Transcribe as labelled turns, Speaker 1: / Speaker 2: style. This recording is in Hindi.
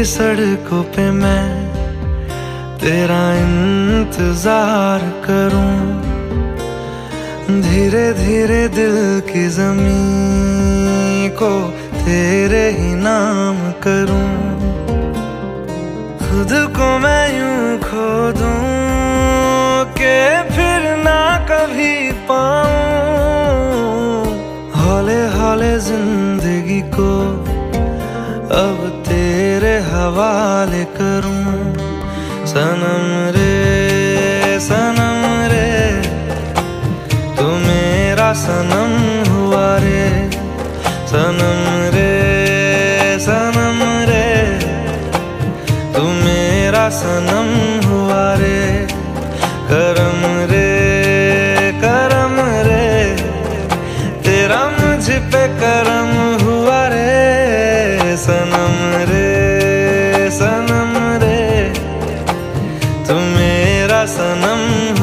Speaker 1: सड़कों पे मैं तेरा इंतजार करूं, धीरे धीरे दिल की ज़मीं को तेरे ही नाम करूं। खुद को मैं यूं खो दूं कि फिर ना कभी पाऊं, हौले हौले जिंदगी को अब तेरे हवाले करूं। सनम रे तू मेरा सनम हुआ रे, सनम रे तू मेरा सनम हुआ रे। करम रे तेरा मुझ पे करम हुआ रे। सनम रे तू मेरा सनम